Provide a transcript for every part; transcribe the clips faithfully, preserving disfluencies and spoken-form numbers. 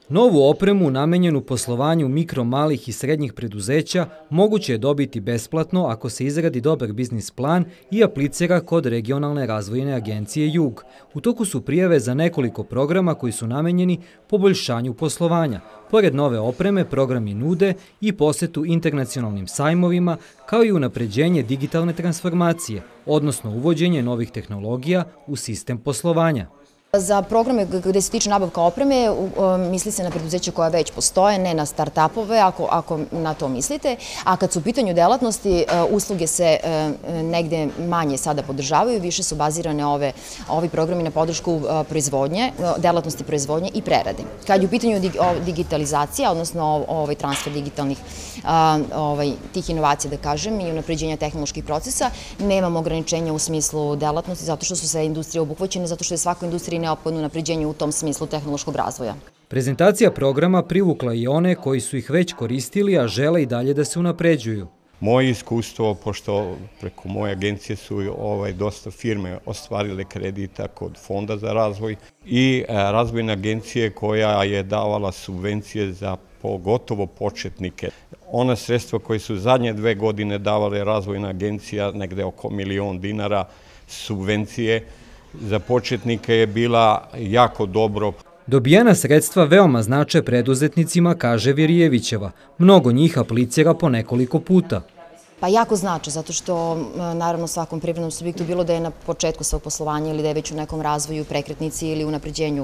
Novu opremu namenjenu poslovanju mikro, malih i srednjih preduzeća moguće je dobiti besplatno ako se izradi dobar biznis plan i aplicira kod Regionalne razvojne agencije Jug. U toku su prijave za nekoliko programa koji su namenjeni poboljšanju poslovanja. Pored nove opreme, programi nude i posetu internacionalnim sajmovima, kao i unapređenje digitalne transformacije, odnosno uvođenje novih tehnologija u sistem poslovanja. Za programe gde se tiče nabavka opreme, misli se na preduzeća koja već postoje, ne na start-upove, ako, ako na to mislite. A kad su u pitanju delatnosti, usluge se negde manje sada podržavaju, više su bazirane ove, ovi programi na podršku proizvodnje, delatnosti proizvodnje i prerade. Kad je u pitanju digitalizacija, odnosno ovaj transfer digitalnih ovaj, tih inovacija, da kažem, i unapređenja tehnoloških procesa, nemamo ograničenja u smislu delatnosti, zato što su sve industrije obuhvaćene, zato što je svaka industrija neophodno napređenje u tom smislu tehnološkog razvoja. Prezentacija programa privukla i one koji su ih već koristili, a žele i dalje da se unapređuju. Moje iskustvo, pošto preko moje agencije su ovaj, dosta firme ostvarile kredita kod Fonda za razvoj i razvojne agencije koja je davala subvencije za pogotovo početnike. Ona sredstva koje su zadnje dve godine davale razvojna agencija, negde oko milion dinara subvencije, za početnike je bila jako dobro. Dobijena sredstva veoma znače preduzetnicima, kaže Virijevićeva. Mnogo njih aplicira po nekoliko puta. Pa jako znači, zato što naravno svakom privrednom subjektu, bilo da je na početku svog poslovanja ili da je već u nekom razvoju, prekretnici ili unapređenju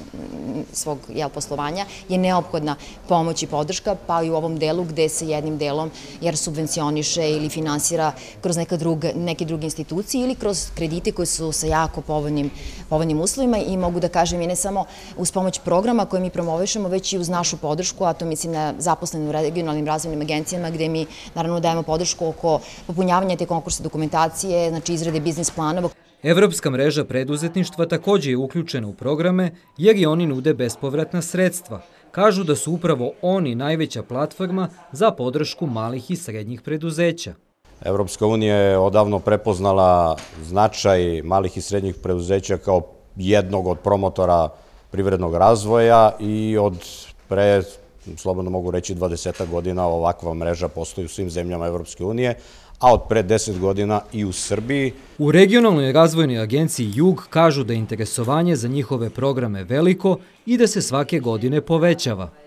svog jel, poslovanja, je neophodna pomoć i podrška, pa i u ovom delu gde se jednim delom jer subvencioniše ili finansira kroz neka druga, neke druge institucije ili kroz kredite koji su sa jako povoljnim, povoljnim uslovima i mogu da kažem i ne samo uz pomoć programa koje mi promovišemo, već i uz našu podršku, a to mislim na zaposlene u regionalnim razvojnim agencijama gde mi naravno dajemo podršku oko popunjavanja te konkursa dokumentacije, znači izrade biznis planova. Evropska mreža preduzetništva također je uključena u programe jer i oni nude bespovratna sredstva. Kažu da su upravo oni najveća platforma za podršku malih i srednjih preduzeća. Evropska unija je odavno prepoznala značaj malih i srednjih preduzeća kao jednog od promotora privrednog razvoja i od pre, slobodno mogu reći, dvadesetak godina ovakva mreža postoji u svim zemljama Evropske unije, a od pre deset godina i u Srbiji. U Regionalnoj razvojnoj agenciji Jug kažu da je interesovanje za njihove programe veliko i da se svake godine povećava.